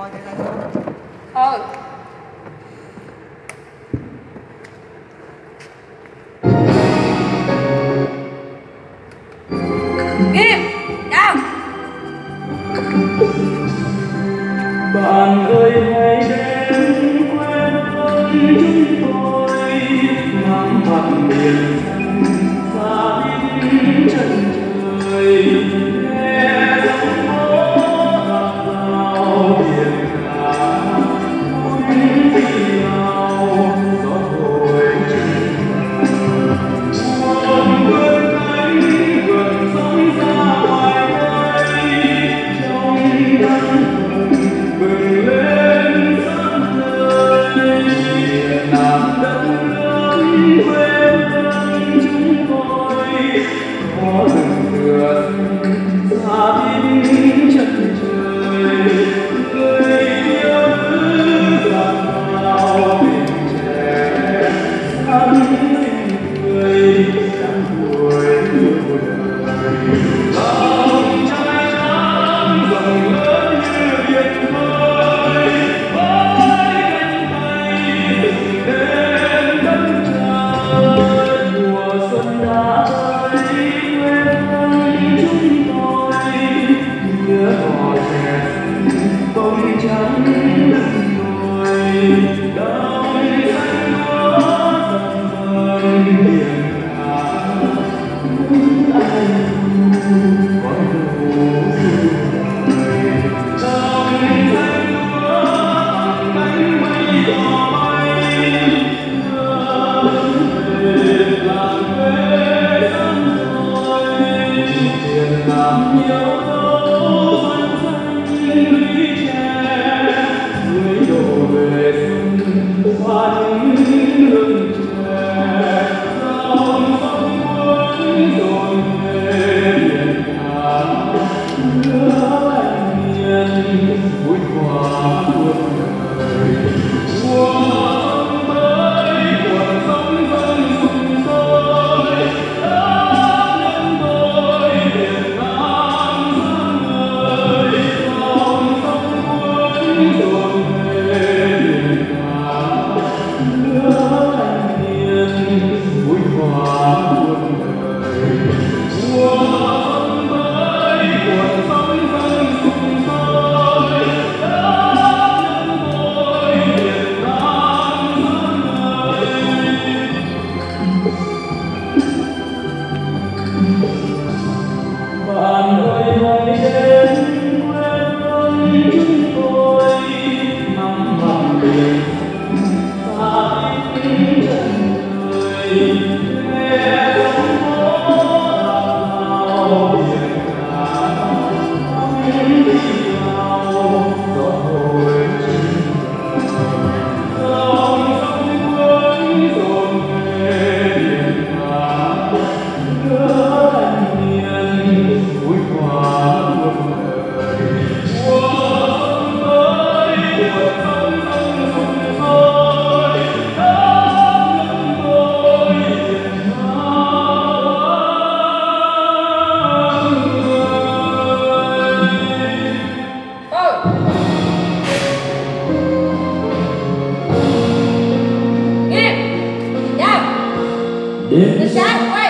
Thôi Kim Cao. Bạn ơi hãy đến quên chúng tôi ngắm mặt biển xa đi chân trời, nghe giông tố ập vào biển cả muốn đi nào gió thổi trên buồn vươn cánh gần sóng xa ngoài đây trong đất bừng lên sáng ngời miền Nam đất nước quê hương chúng tôi có rừng dừa xa tin chân trời người yêu nữ dạt vào tình trẻ sẵn tình người đang tuổi yêu đời lòng trai trắng rộng lớn như biển khơi với cánh tay từng đêm đất trời mùa xuân đã tới quê hương chúng tôi nhớ cỏ trẻ bông trắng lưng đồi đông xanh lúa dần dần biển cả ai có đủ đời đông xanh lúa bằng cánh mây đỏ bay về làng quê sớm rồi miền Nam nhiều dấu vẫn xanh lũy tre dưới đổ về xuân hoa những lưng tre dòng sông cuốn dồn về biển cả nước anh miền vui hòa cuộc đời mùa xuân tới cuộn sóng dâng sục sôi đất nhân tôi Việt Nam sáng ngời dòng sông cuốn dồn về biển cả nước anh miền vui hòa cuộc đời mùa xuân tới cuộn sóng dâng sục sôi đất nhân tôi Việt Nam sáng ngời. Bạn ơi hãy đến quê hương chúng tôi ngắm mặt biển xa tin chân trời nghe giông tố ập vào biển cả muốn đi nào gió thổi trên bờ dòng sông cuốn dồn về biển cả nước anh miền vui hòa cuộc đời mùa xuân tới cuộn sóng dâng sục sôi đất nhân tôi Việt Thôi Kim Cao. Nam Đừng sát